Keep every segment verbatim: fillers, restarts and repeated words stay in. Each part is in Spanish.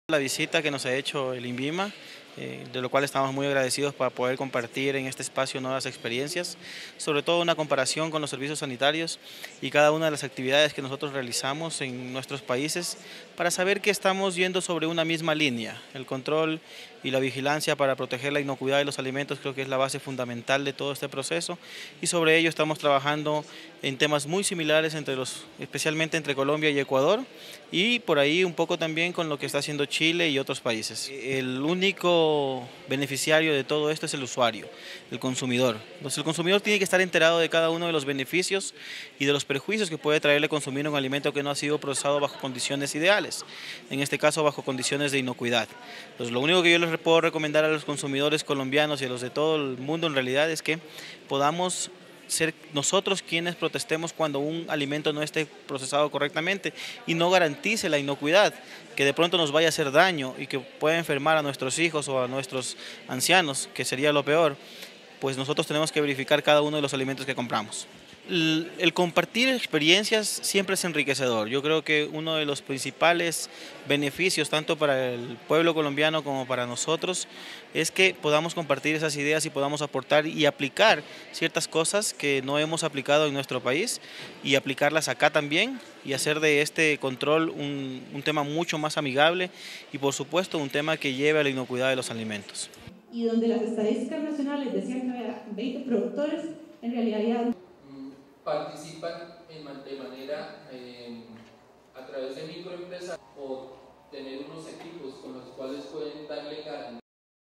La visita que nos ha hecho el INVIMA, eh, de lo cual estamos muy agradecidos para poder compartir en este espacio nuevas experiencias, sobre todo una comparación con los servicios sanitarios y cada una de las actividades que nosotros realizamos en nuestros países para saber que estamos yendo sobre una misma línea. El control y la vigilancia para proteger la inocuidad de los alimentos creo que es la base fundamental de todo este proceso y sobre ello estamos trabajando en temas muy similares entre los, especialmente entre Colombia y Ecuador, y por ahí un poco también con lo que está haciendo Chile y otros países. El único beneficiario de todo esto es el usuario, el consumidor. Entonces el consumidor tiene que estar enterado de cada uno de los beneficios y de los perjuicios que puede traerle consumir un alimento que no ha sido procesado bajo condiciones ideales, en este caso bajo condiciones de inocuidad. Entonces lo único que yo les puedo recomendar a los consumidores colombianos y a los de todo el mundo en realidad es que podamos ser nosotros quienes protestemos cuando un alimento no esté procesado correctamente y no garantice la inocuidad, que de pronto nos vaya a hacer daño y que pueda enfermar a nuestros hijos o a nuestros ancianos, que sería lo peor. Pues nosotros tenemos que verificar cada uno de los alimentos que compramos. El, el compartir experiencias siempre es enriquecedor. Yo creo que uno de los principales beneficios, tanto para el pueblo colombiano como para nosotros, es que podamos compartir esas ideas y podamos aportar y aplicar ciertas cosas que no hemos aplicado en nuestro país y aplicarlas acá también y hacer de este control un, un tema mucho más amigable y por supuesto un tema que lleve a la inocuidad de los alimentos. Y donde las estadísticas nacionales decían que había veinte productores, en realidad ya participan en, de manera eh, a través de microempresas o tener unos equipos con los cuales pueden darle garantía.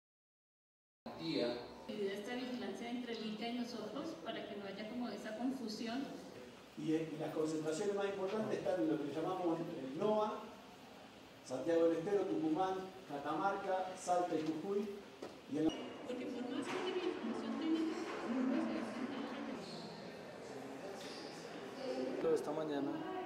Esta vigilancia entre el INCA y nosotros para que no haya como esa confusión. Y, y las concentraciones más importantes están en lo que llamamos el NOA, Santiago del Estero, Tucumán, Catamarca, Salta y Jujuy. Y en la... Porque por más que tenga información técnica, esta mañana